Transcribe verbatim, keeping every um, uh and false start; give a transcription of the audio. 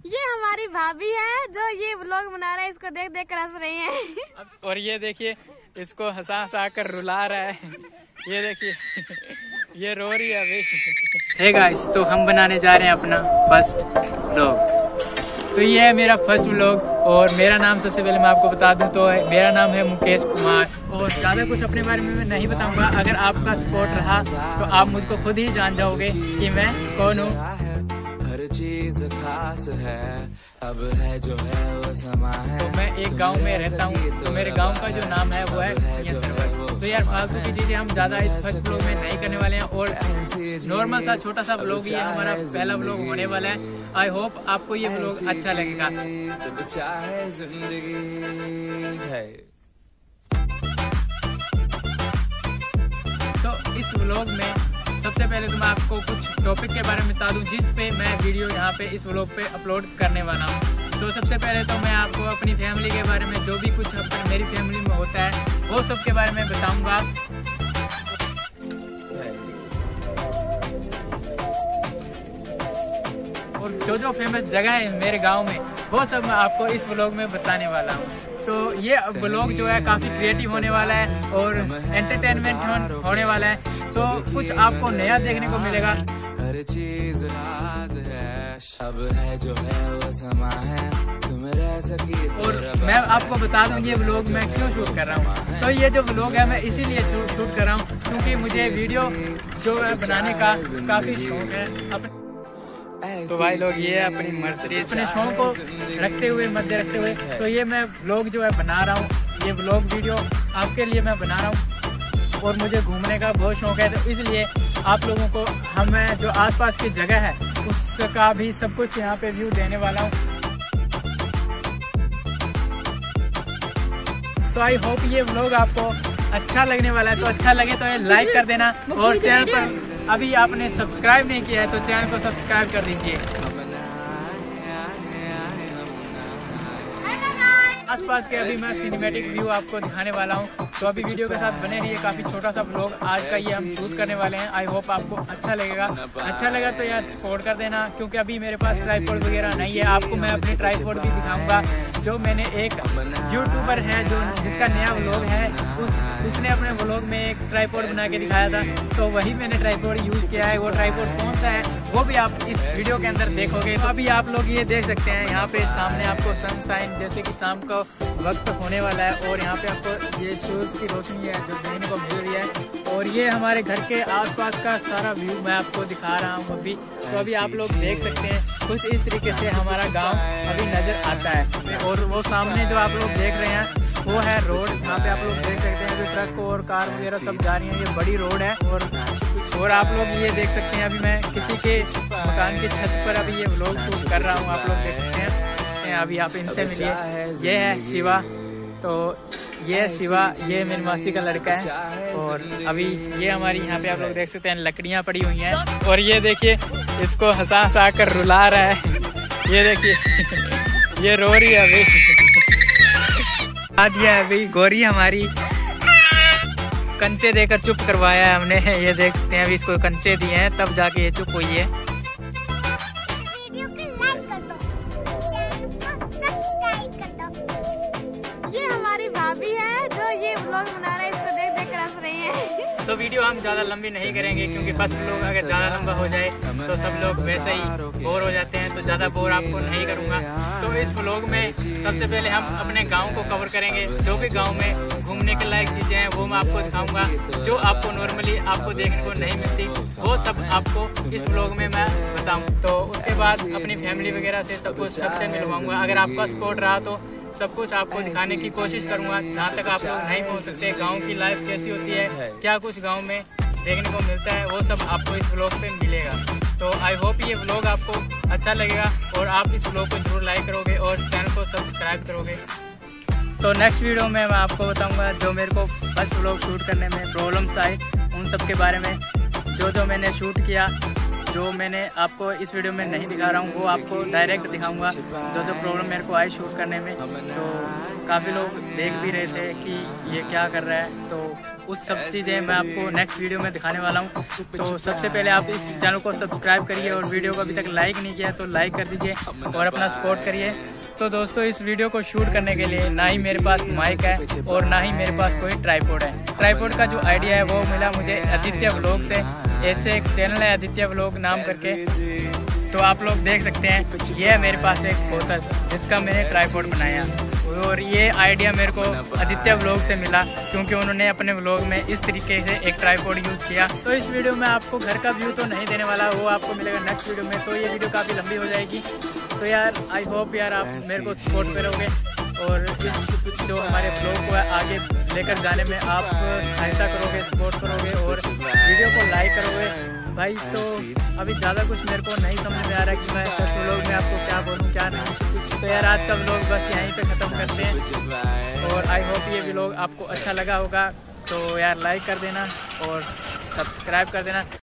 ये हमारी भाभी है जो ये व्लॉग बना रहा है, इसको देख देख कर हंस रही है। और ये देखिए इसको हंसा हंसा कर रुला रहा है। ये देखिए ये रो रही है अभी। हे गाइस, तो हम बनाने जा रहे हैं अपना फर्स्ट व्लॉग। तो ये है मेरा फर्स्ट व्लॉग और मेरा नाम सबसे पहले मैं आपको बता दूं तो मेरा नाम है मुकेश कुमार। और ज़्यादा कुछ अपने बारे में मैं नहीं बताऊंगा। अगर आपका सपोर्ट रहा तो आप मुझको खुद ही जान जाओगे कि मैं कौन हूँ। हर चीज खास है, अब है जो है वो समा है। तो मैं एक गांव में रहता हूँ, तो मेरे गांव का जो नाम है वो है नियंत्रण। तो यार फालतू की चीजें हम ज्यादा इस फर्स्ट व्लॉग में नहीं करने वाले हैं और नॉर्मल सा छोटा सा व्लॉग ही हमारा पहला व्लॉग होने वाला है। आई होप आपको ये व्लॉग अच्छा लगेगा। चाहे जिंदगी है। तो इस व्लॉग में सबसे पहले तो मैं आपको कुछ टॉपिक के बारे में बता दूं जिस पे मैं वीडियो यहाँ पे इस व्लॉग पे अपलोड करने वाला हूँ। तो सबसे पहले तो मैं आपको अपनी फैमिली के बारे में जो भी कुछ मेरी फैमिली में होता है वो सब के बारे में बताऊंगा। और जो जो फेमस जगह है मेरे गांव में वो सब मैं आपको इस व्लॉग में बताने वाला हूँ। तो ये व्लॉग जो है काफी क्रिएटिव होने वाला है और एंटरटेनमेंट होने वाला है। तो कुछ आपको नया देखने को मिलेगा। हर चीज राज है, अब है जो है वो समा है, तुम रह सकी। और मैं आपको बता दूं ये व्लॉग मैं क्यों शूट कर रहा हूँ। तो ये जो व्लॉग है मैं इसीलिए शूट कर रहा हूँ क्योंकि मुझे वीडियो जो है बनाने का काफी शौक है। अपने तो भाई लोग ये अपनी मर्सरी अपने शौक को रखते हुए मध्य रखते हुए तो ये मैं व्लॉग जो है बना रहा हूँ। ये व्लॉग वीडियो आपके लिए मैं बना रहा हूँ और मुझे घूमने का बहुत शौक है। तो इसलिए आप लोगों को हमें जो आसपास की जगह है उसका भी सब कुछ यहाँ पे व्यू देने वाला हूँ। तो आई होप ये व्लॉग आपको अच्छा लगने वाला है। तो अच्छा लगे तो ये लाइक कर देना और चैनल पर अभी आपने सब्सक्राइब नहीं किया है तो चैनल को सब्सक्राइब कर दीजिए। आसपास के अभी मैं सिनेमैटिक व्यू आपको दिखाने वाला हूँ। तो अभी वीडियो के साथ बने रहिए। काफी छोटा सा व्लॉग आज का ये हम शूट करने वाले हैं। आई होप आपको अच्छा लगेगा। अच्छा लगा तो यार सपोर्ट कर देना क्योंकि अभी मेरे पास ट्राइपॉड वगैरह नहीं है। आपको मैं अपनी ट्राइपॉड भी दिखाऊंगा जो मैंने एक यूट्यूबर है जो जिसका नया व्लॉग है उस, उसने अपने व्लॉग में एक ट्राइपॉड बना के दिखाया था। तो वही मैंने ट्राइपॉड यूज किया है। वो ट्राइपॉड कौन सा है वो भी आप इस वीडियो के अंदर देखोगे। तो अभी आप लोग ये देख सकते हैं यहाँ पे सामने आपको सनशाइन जैसे कि शाम का वक्त होने वाला है और यहाँ पे आपको ये सूरज की रोशनी है जो देखने को मिल रही है। और ये हमारे घर के आसपास का सारा व्यू मैं आपको दिखा रहा हूँ अभी। तो अभी आप लोग देख सकते हैं कुछ इस तरीके से हमारा गांव अभी नजर आता है। और वो सामने जो आप लोग देख रहे हैं वो है रोड। यहाँ पे आप लोग देख सकते हैं जो ट्रक और कार वगैरह सब जा रही हैं। ये बड़ी रोड है। और और आप लोग ये देख सकते हैं अभी मैं किसी के मकान की छत पर अभी ये व्लॉग शूट कर रहा हूँ। आप लोग देख सकते हैं। अभी आप इनसे मिलिए। ये है शिवा। तो ये शिवा ये मेरी मासी का लड़का है। और अभी ये हमारी यहाँ पे आप लोग देख सकते हैं लकड़ियाँ पड़ी हुई हैं। और ये देखिए इसको हंसा हंसा कर रुला रहा है। ये देखिए ये रो रही है अभी। आज ये अभी गोरी हमारी कंचे देकर चुप करवाया है हमने। ये देख सकते हैं अभी इसको कंचे दिए हैं तब जाके ये चुप हुई है। ये हमारी भाभी है जो ये व्लॉग बना रहा है, इसको देख देख कर हंस रही है। तो वीडियो हम ज्यादा लंबी नहीं करेंगे क्योंकि फर्स्ट व्लॉग अगर ज्यादा लंबा हो जाए तो सब लोग वैसे ही बोर हो जाते हैं। तो ज्यादा बोर आपको नहीं करूंगा। तो इस व्लॉग में सबसे पहले हम अपने गांव को कवर करेंगे। जो भी गांव में घूमने के लायक चीजें हैं वो मैं आपको दिखाऊंगा जो आपको नॉर्मली आपको देखने को नहीं मिलती वो सब आपको इस व्लॉग में मैं बताऊँ। तो उसके बाद अपनी फैमिली वगैरह से सब कुछ सबसे मिलवाऊंगा। अगर आपका सपोर्ट रहा तो सब कुछ आपको दिखाने की कोशिश करूंगा जहाँ तक आप लोग नहीं पहुँच सकते। गांव की लाइफ कैसी होती है, क्या कुछ गांव में देखने को मिलता है वो सब आपको इस व्लॉग पे मिलेगा। तो आई होप ये व्लॉग आपको अच्छा लगेगा और आप इस व्लॉग को जरूर लाइक करोगे और चैनल को सब्सक्राइब करोगे। तो नेक्स्ट वीडियो में मैं आपको बताऊंगा जो मेरे को फर्स्ट व्लॉग शूट करने में प्रॉब्लम्स आई उन सब के बारे में। जो जो मैंने शूट किया जो मैंने आपको इस वीडियो में नहीं दिखा रहा हूँ वो आपको डायरेक्ट दिखाऊंगा। जो जो प्रॉब्लम मेरे को आई शूट करने में। तो काफ़ी लोग देख भी रहे थे कि ये क्या कर रहा है। तो उस सब चीज़ें मैं आपको नेक्स्ट वीडियो में दिखाने वाला हूँ। तो सबसे पहले आप इस चैनल को सब्सक्राइब करिए और वीडियो को अभी तक लाइक नहीं किया तो लाइक कर दीजिए और अपना सपोर्ट करिए। तो दोस्तों इस वीडियो को शूट करने के लिए ना ही मेरे पास माइक है और ना ही मेरे पास कोई ट्राइपॉड है। ट्राइपॉड का जो आइडिया है वो मिला मुझे आदित्य व्लॉग से। ऐसे एक चैनल है आदित्य व्लॉग नाम करके, तो आप लोग देख सकते हैं। ये है मेरे पास एक बोतल जिसका मैंने ट्राइपॉड बनाया और ये आइडिया मेरे को आदित्य व्लॉग से मिला क्योंकि उन्होंने अपने व्लॉग में इस तरीके से एक ट्राइपॉड यूज़ किया। तो इस वीडियो में आपको घर का व्यू तो नहीं देने वाला, वो आपको मिलेगा नेक्स्ट वीडियो में। तो ये वीडियो काफ़ी लंबी हो जाएगी। तो यार आई होप यार आप मेरे को सपोर्ट करोगे और इस जो हमारे ब्लॉग को आगे लेकर जाने में आप सहायता करोगे, सपोर्ट करोगे और वीडियो को लाइक करोगे भाई। तो अभी ज़्यादा कुछ मेरे को नहीं समझ में आ रहा है कि मैं फर्स्ट व्लॉग में आपको क्या बोलूँ क्या नहीं। तो यार आज का व्लॉग बस यहीं पे ख़त्म करते हैं और आई होप ये व्लॉग आपको अच्छा लगा होगा। तो यार लाइक कर देना और सब्सक्राइब कर देना।